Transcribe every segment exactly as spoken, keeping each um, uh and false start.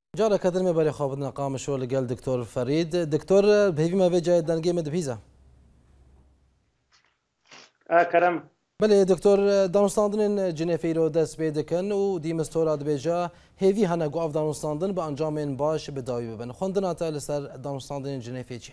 جارة كدرمي بري خوابنا قام شو لقال دكتور فريد دكتور بهيفي ما بيجا دنجي مد بيزا اه كرم. بله دكتور دانستاندن جنفيرو دست بيدكن و دي مستورا بيجا هيفي هنا قاف دانستاندن بانجامين باش بداوي ببن خوندنا تا لسر دانستاندن جنفيجي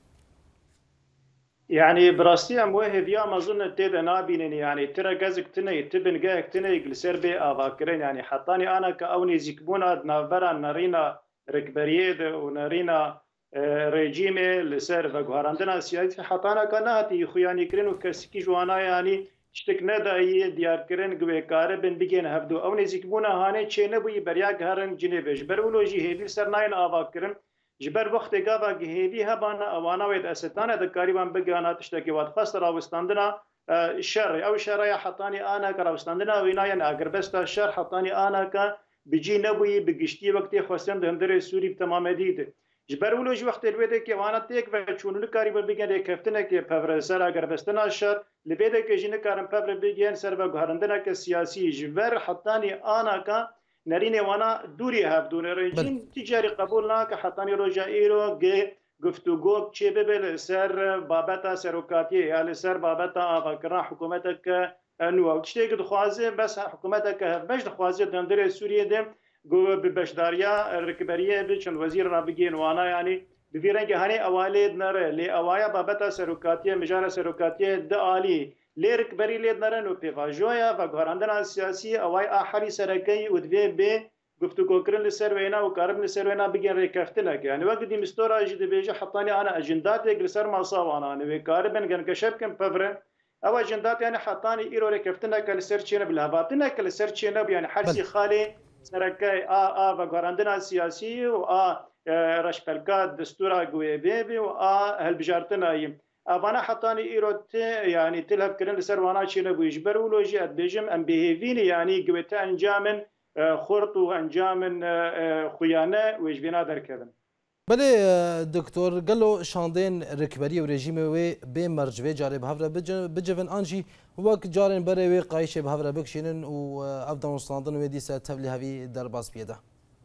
يعني براستي ام وهي فيا ما ظن تيدا نابينين يعني ترى جازك تني تبن جاك تني جلسر بي افاكرين يعني حطاني انا كاوني زيكبونا نافرا نارينا ركبريد ونارينا ريجيمي لسر فغارندنا سياسي حطانا كناتي خوياني كرين وكسكي جوانا يعني شتك ندا اي ديار كرين جوي كار بن بيجين هبدو اوني زيكبونا هاني تشينا بي برياك هرن جنيفج برولوجي هيدي سرناين افاكرين جبر وقت گاوا گهیدی هبان اوانا وید استانه د قریبان بگانا تشتکی واد خاص راوستاندنا الشر او شر یا حطاني انا كراوستاندنا ویناین اگر بست الشر حطاني انا ك بجي نبوي بگشتي وقت خوسم دندر سوري تمام دید جبر ولوج وقت الويده کی وانا تک و چون قریب بگنه کفتنه کی پفرسر اگر بستنا الشر لبيده کی جن کارم پفر بگین سر و گهرندنا کی سیاسی جبر حطاني انا ك نرینه وانا دوری هفدون رژیم تجاری قبول ناک حتانی روجا ایرو گه گفتگو چه ببل سر بابتا سروکاتی یا سر بابتا آفاکران حکومتک نو تشتی که دخوازه بس حکومتک بش دخوازه دندر سوریه دم گو ببشداریا رکبریه بچن وزیر رابگین وانا یعنی بفیرن که هنی اوالید نره لی اوایا بابتا سروکاتی مجار سروکاتی د عالی ليرك بري ليد نرن و بيفاجويا فغراندنا سياسي اواي احري سركي ودبي بي گفتو کوکرن لسروینا و کارب لسروینا بگن ریکفتنا يعني وقت دي مستورا جدي بيجي حطاني انا اجندات لسر ما صاوانا انا كاربن كان كشف كم بفر او اجندات يعني حطاني ايرو ريكفتنا كالسر تشينا بالهباتنا كالسر تشينا يعني حرسي خالي سركي ا ا فغراندنا سياسي و ا رشبلكات دستورا قوي بيبي و ا هالبجارتنا اوانا حطاني ايروت يعني تلهب كرن لسر وانا تشينا بيجبر ولوجي ادبيجم ام بيهيفين يعني قويت انجام خرط وانجام خيانه ويجبينا دركبن. بله دكتور قالوا شاندين ركبري ورجيم وي بمرجوي جاري بهفره بجفن انجي وك جارين بري وي قايشه بهفره بكشينن و افدان صاندن ودي ستبلي هذه درباس بيده.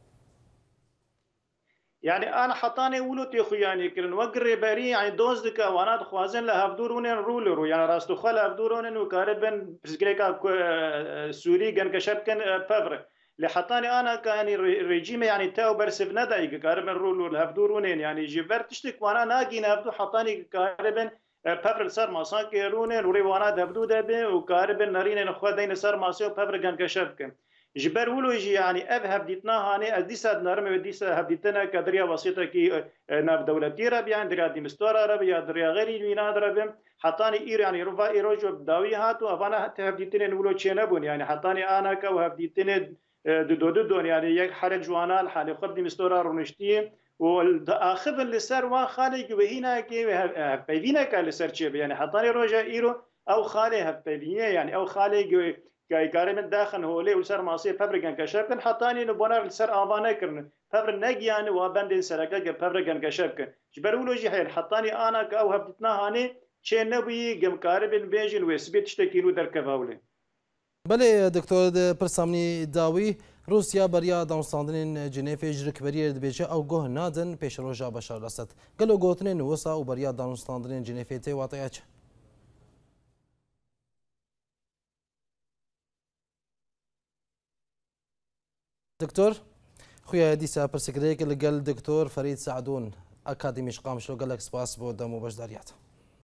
يعني انا حطاني ولوتي خياني كرن وقري بري يعني دوز دك وانا خوازن لهفدورون رولرو يعني راستو خل هفدورون وكاربن بسكريكا سوري جن كشبكن بفر لحطاني انا كان ريجيم يعني تاو برسف ندايق كاربن رولو لهفدورون يعني جبر تشتك وانا ناقي نهفدو حطاني كاربن بفر سر ماسان كيرون وري وانا دبدو دبي وكاربن نارين نخوا دين سر ماسيو بفر جن كشبكن جبر ولوجي يعني اذهب ديتنا هاني اديسا نرمي وديسا هبديتنا كدريا بسيطه كي ناب دولتي رب يعني دريا دي مستورا رب يا دريا غير وينا رب حطاني اير يعني رفا ايروجو بداوي هاتو افانا هبديتنا نولو تشينبون يعني حطاني انا كو هبديتنا دو دو دون يعني يك حرج جوانا الحالي خد دي مستورا رونشتي واخذ لسر وا خالي وهنا كي بيفينا كالسر يعني حطاني روجا ايرو او خالي هبيفينا يعني او خالي كاي كارم داخل هولي وسر ماسي فبرجن كشبكن حطاني نبونر السر آبانه كرن فبر نجيان وابندين سرقة فبرجن كشبكن جبرولوجي حين حطاني أنا كأو هبتنا هاني شيء نبي جم كاربن بيجن وسبيت تشتكيلو در كفاولي. بله دكتور برسامني داوي روسيا بريا دانستاندن جنيف ركبري دبيجه او جوه نادن پیش روجا بشار رست قالوا قوتن وسا وبريا دانستاندن جنيف تي واطياچ دكتور خويا ديسا برسكريك اللي قال دكتور فريد سعدون اكاديمي شقام شو قال لك سباس بودم وبجداريات